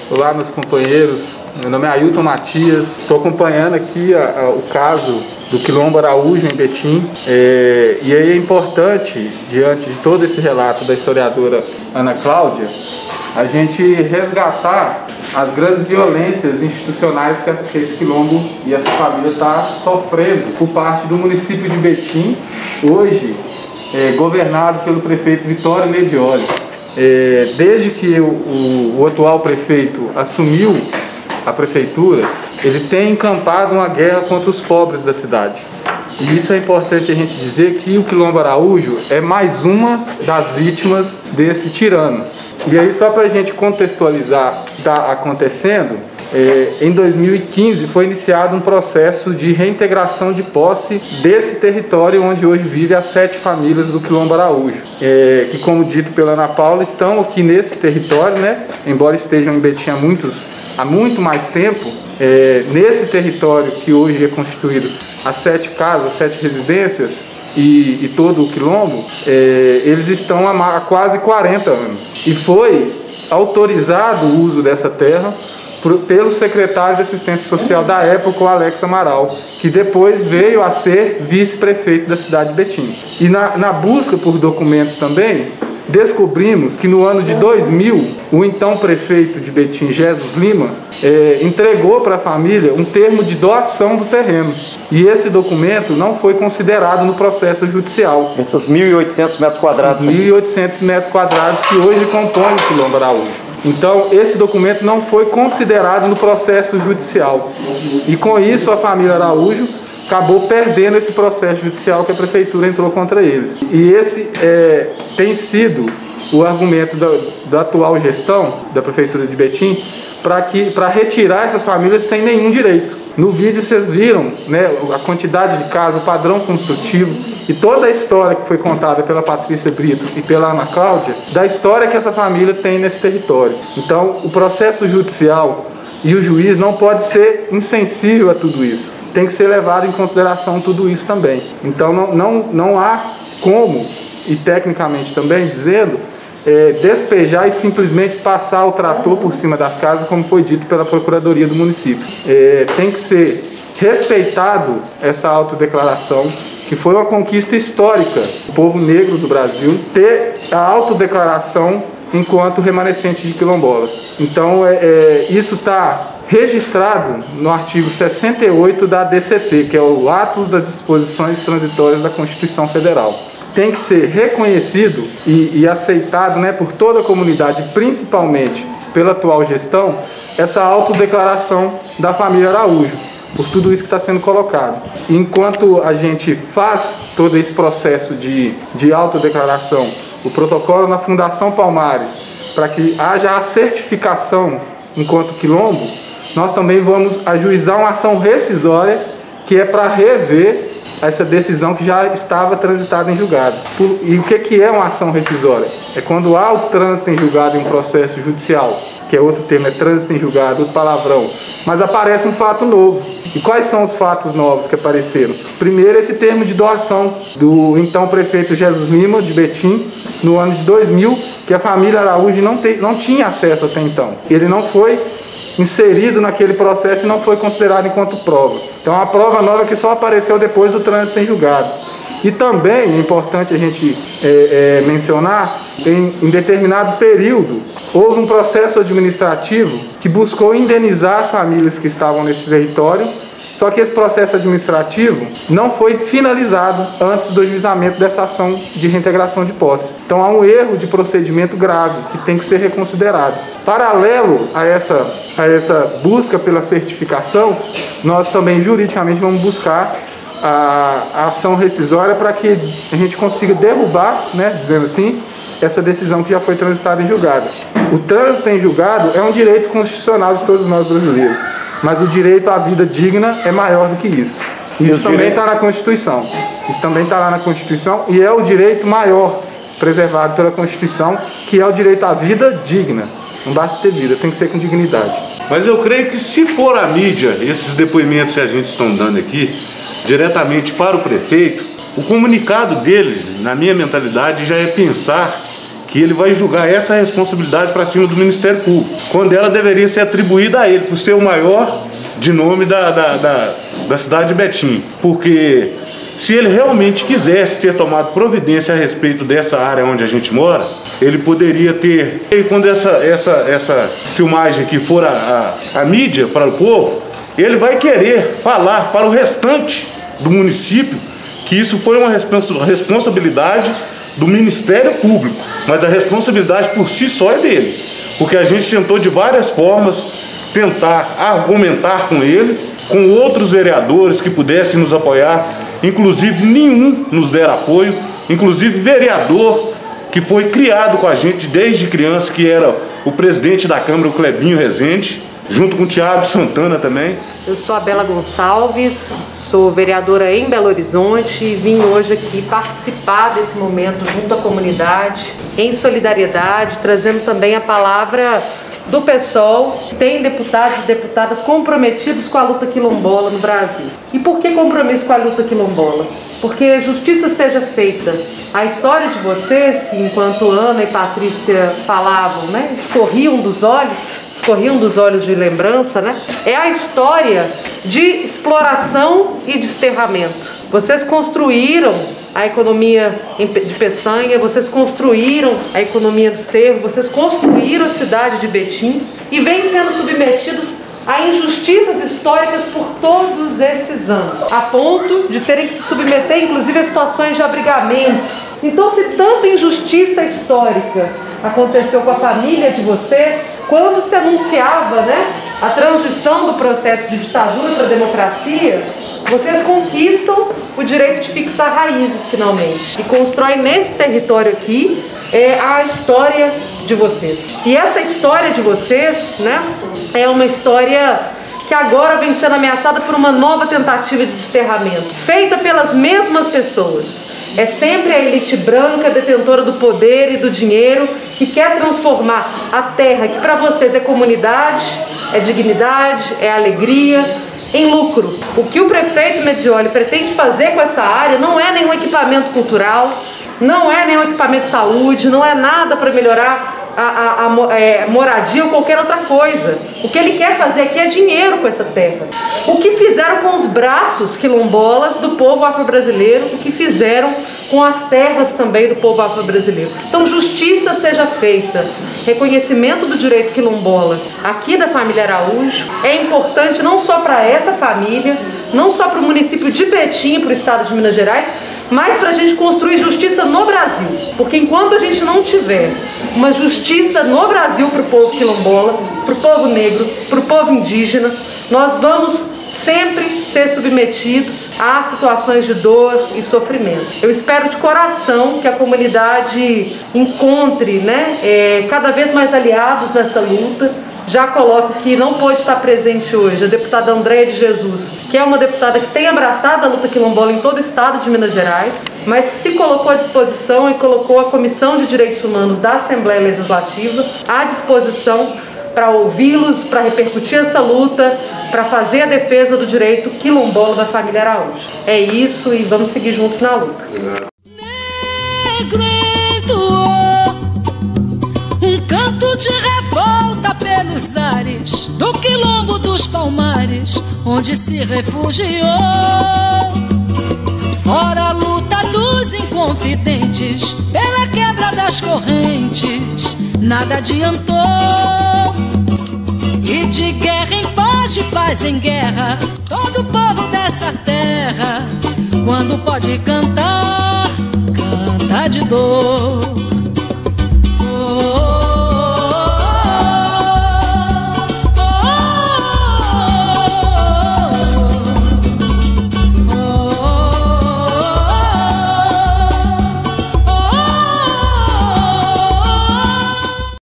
Olá, meus companheiros. Meu nome é Ailton Matias. Estou acompanhando aqui o caso do Quilombo Araújo, em Betim. E aí é importante, diante de todo esse relato da historiadora Ana Cláudia, a gente resgatar as grandes violências institucionais que esse quilombo e essa família está sofrendo por parte do município de Betim, hoje governado pelo prefeito Vitório Medioli. Desde que o atual prefeito assumiu a prefeitura, ele tem encampado uma guerra contra os pobres da cidade. E isso é importante a gente dizer, que o Quilombo Araújo é mais uma das vítimas desse tirano. E aí, só para a gente contextualizar o que está acontecendo, em 2015 foi iniciado um processo de reintegração de posse desse território onde hoje vive as 7 famílias do Quilombo Araújo, que, como dito pela Ana Paula, estão aqui nesse território, né? Embora estejam em Betim há muito mais tempo. Nesse território que hoje é constituído as 7 casas, as 7 residências e todo o quilombo, eles estão há quase 40 anos. E foi autorizado o uso dessa terra pelo secretário de Assistência Social da época, o Alex Amaral, que depois veio a ser vice-prefeito da cidade de Betim. E na busca por documentos também, descobrimos que no ano de 2000, o então prefeito de Betim, Jesus Lima, entregou para a família um termo de doação do terreno. E esse documento não foi considerado no processo judicial. Esses 1.800 metros quadrados. Os 1.800 metros quadrados que hoje compõem o Quilombo Araújo. Então, esse documento não foi considerado no processo judicial. E com isso, a família Araújo acabou perdendo esse processo judicial que a prefeitura entrou contra eles. E esse tem sido o argumento da atual gestão da prefeitura de Betim para retirar essas famílias sem nenhum direito. No vídeo vocês viram, né, a quantidade de casas, o padrão construtivo e toda a história que foi contada pela Patrícia Brito e pela Ana Cláudia, da história que essa família tem nesse território. Então, o processo judicial e o juiz não pode ser insensível a tudo isso. Tem que ser levado em consideração tudo isso também. Então, não há como, e tecnicamente também dizendo, despejar e simplesmente passar o trator por cima das casas, como foi dito pela Procuradoria do município. Tem que ser respeitado essa autodeclaração, que foi uma conquista histórica do povo negro do Brasil, ter a autodeclaração enquanto remanescente de quilombolas. Então, isso está registrado no artigo 68 da ADCT, que é o Atos das Disposições Transitórias da Constituição Federal. Tem que ser reconhecido e aceitado, né, por toda a comunidade, principalmente pela atual gestão, essa autodeclaração da família Araújo, por tudo isso que está sendo colocado. Enquanto a gente faz todo esse processo de autodeclaração, o protocolo na Fundação Palmares, para que haja a certificação enquanto quilombo, nós também vamos ajuizar uma ação rescisória, que é para rever essa decisão que já estava transitada em julgado. E o que é uma ação rescisória? É quando há o trânsito em julgado em um processo judicial, que é outro termo, é trânsito em julgado, outro palavrão, mas aparece um fato novo. E quais são os fatos novos que apareceram? Primeiro, esse termo de doação do então prefeito Jesus Lima, de Betim, no ano de 2000, que a família Araújo não tinha acesso até então. Ele não foi inserido naquele processo e não foi considerado enquanto prova. Então, é uma prova nova que só apareceu depois do trânsito em julgado. E também é importante a gente mencionar, em determinado período, houve um processo administrativo que buscou indenizar as famílias que estavam nesse território, só que esse processo administrativo não foi finalizado antes do ajuizamento dessa ação de reintegração de posse. Então, há um erro de procedimento grave que tem que ser reconsiderado. Paralelo a essa busca pela certificação, nós também juridicamente vamos buscar a ação rescisória para que a gente consiga derrubar, né, dizendo assim, essa decisão que já foi transitada em julgado. O trânsito em julgado é um direito constitucional de todos nós brasileiros, mas o direito à vida digna é maior do que isso. Isso também está na Constituição. Isso também está lá na Constituição e é o direito maior preservado pela Constituição, que é o direito à vida digna. Não basta ter vida, tem que ser com dignidade. Mas eu creio que se for a mídia, esses depoimentos que a gente está dando aqui, diretamente para o prefeito, o comunicado dele, na minha mentalidade, já é pensar que ele vai julgar essa responsabilidade para cima do Ministério Público, quando ela deveria ser atribuída a ele, por ser o maior de nome da cidade de Betim. Porque se ele realmente quisesse ter tomado providência a respeito dessa área onde a gente mora, ele poderia ter... E quando essa filmagem aqui for a mídia para o povo, ele vai querer falar para o restante do município que isso foi uma responsabilidade do Ministério Público, mas a responsabilidade por si só é dele, porque a gente tentou de várias formas tentar argumentar com ele, com outros vereadores que pudessem nos apoiar, inclusive nenhum nos dera apoio, inclusive vereador que foi criado com a gente desde criança, que era o presidente da Câmara, o Clebinho Rezende, junto com o Thiago Santana também. Eu sou a Bela Gonçalves, sou vereadora em Belo Horizonte e vim hoje aqui participar desse momento junto à comunidade, em solidariedade, trazendo também a palavra do PSOL. Tem deputados e deputadas comprometidos com a luta quilombola no Brasil. E por que compromisso com a luta quilombola? Porque justiça seja feita. A história de vocês, que enquanto Ana e Patrícia falavam, né, escorriam dos olhos de lembrança, né? É a história de exploração e desterramento. Vocês construíram a economia de Peçanha, vocês construíram a economia do Cerro, vocês construíram a cidade de Betim e vêm sendo submetidos a injustiças históricas por todos esses anos, a ponto de terem que se submeter inclusive a situações de abrigamento. Então, se tanta injustiça histórica aconteceu com a família de vocês, quando se anunciava, né, a transição do processo de ditadura para a democracia, vocês conquistam o direito de fixar raízes finalmente e constroem nesse território aqui a história de vocês. E essa história de vocês, né, é uma história que agora vem sendo ameaçada por uma nova tentativa de desterramento, feita pelas mesmas pessoas. É sempre a elite branca, detentora do poder e do dinheiro, que quer transformar a terra, que para vocês é comunidade, é dignidade, é alegria, em lucro. O que o prefeito Medioli pretende fazer com essa área não é nenhum equipamento cultural, não é nenhum equipamento de saúde, não é nada para melhorar a moradia ou qualquer outra coisa. O que ele quer fazer aqui é dinheiro com essa terra. O que fizeram com os braços quilombolas do povo afro-brasileiro, o que fizeram com as terras também do povo afro-brasileiro. Então, justiça seja feita. Reconhecimento do direito quilombola aqui da família Araújo é importante não só para essa família, não só para o município de Betim e para o estado de Minas Gerais, mas para a gente construir justiça no Brasil. Porque enquanto a gente não tiver uma justiça no Brasil para o povo quilombola, para o povo negro, para o povo indígena, nós vamos sempre ser submetidos a situações de dor e sofrimento. Eu espero de coração que a comunidade encontre, né, cada vez mais aliados nessa luta. Já coloco que não pôde estar presente hoje a deputada Andréia de Jesus, que é uma deputada que tem abraçado a luta quilombola em todo o estado de Minas Gerais, mas que se colocou à disposição e colocou a Comissão de Direitos Humanos da Assembleia Legislativa à disposição para ouvi-los, para repercutir essa luta, para fazer a defesa do direito quilombola da família Araújo. É isso e vamos seguir juntos na luta. Negro entoou um canto de revolta pelos ares do quilombo dos Palmares, onde se refugiou. Fora a luta dos inconfidentes, pela quebra das correntes, nada adiantou. E de guerra em paz, de paz em guerra, todo povo dessa terra, quando pode cantar, canta de dor.